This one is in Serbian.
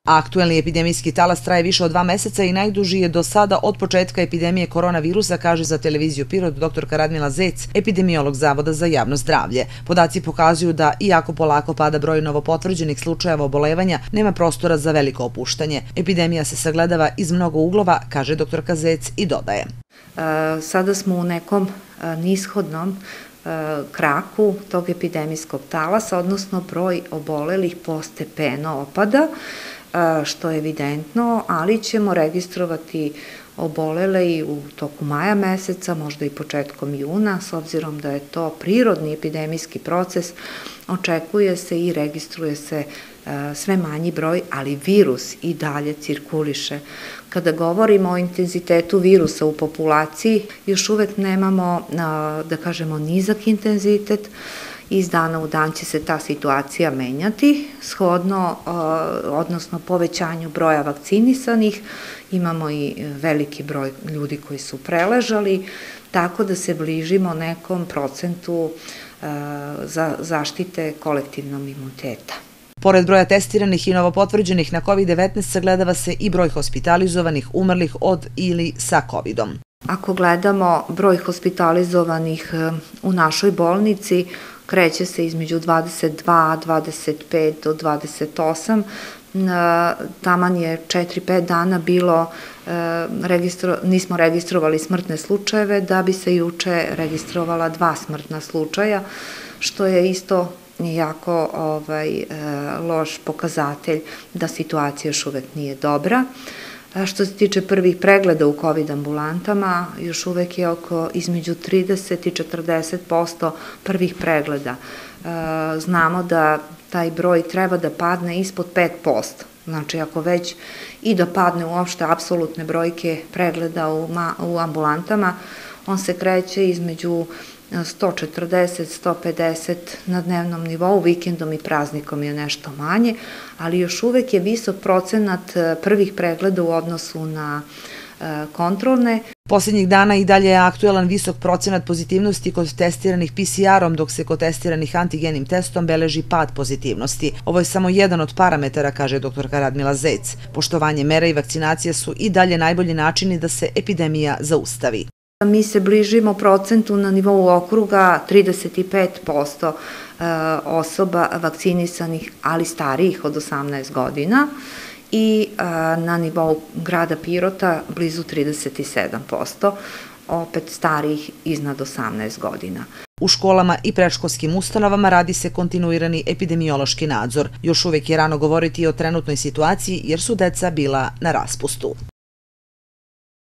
Aktuelni epidemijski talas traje više od 2 meseca i najduži je do sada od početka epidemije koronavirusa, kaže za televiziju Pirot dr. Radmila Zec, epidemiolog Zavoda za javno zdravlje. Podaci pokazuju da, iako polako pada broj novopotvrđenih slučajeva obolevanja, nema prostora za veliko opuštanje. Epidemija se sagledava iz mnogo uglova, kaže dr. Zec i dodaje. Sada smo u nekom nishodnom kraku tog epidemijskog talasa, odnosno broj obolelih postepeno opada, što je evidentno, ali ćemo registrovati obolele i u toku maja meseca, možda i početkom juna, s obzirom da je to prirodni epidemijski proces, očekuje se i registruje se sve manji broj, ali virus i dalje cirkuliše. Kada govorimo o intenzitetu virusa u populaciji, još uvek nemamo, da kažemo, nizak intenzitet. Iz dana u dan će se ta situacija menjati, shodno, odnosno povećanju broja vakcinisanih, imamo i veliki broj ljudi koji su preležali, tako da se bližimo nekom procentu za zaštite kolektivnog imuniteta. Pored broja testiranih i novopotvrđenih na COVID-19 sagledava se i broj hospitalizovanih umrlih od ili sa COVID-om. Ako gledamo broj hospitalizovanih u našoj bolnici, kreće se između 22, 25 do 28. Taman je 4-5 dana bilo, nismo registrovali smrtne slučajeve, da bi se juče registrovala 2 smrtna slučaja, što je isto jako loš pokazatelj da situacija još uvek nije dobra. Što se tiče prvih pregleda u COVID ambulantama, još uvek je između 30 i 40% prvih pregleda. Znamo da taj broj treba da padne ispod 5%. Znači, ako već i da padne uopšte apsolutne brojke pregleda u ambulantama, on se kreće između 140-150 na dnevnom nivou, vikendom i praznikom je nešto manje, ali još uvek je visok procenat prvih pregleda u odnosu na kontrolne. Posljednjih dana i dalje je aktuelan visok procenat pozitivnosti kod testiranih PCR-om, dok se kod testiranih antigenim testom beleži pad pozitivnosti. Ovo je samo jedan od parametara, kaže dr. Radmila Zec. Poštovanje mera i vakcinacija su i dalje najbolji načini da se epidemija zaustavi. Mi se bližimo procentu na nivou okruga 35% osoba vakcinisanih, ali starijih od 18 godina i na nivou grada Pirota blizu 37%, opet starijih iznad 18 godina. U školama i predškolskim ustanovama radi se kontinuirani epidemiološki nadzor. Još uvek je rano govoriti o trenutnoj situaciji jer su deca bila na raspustu.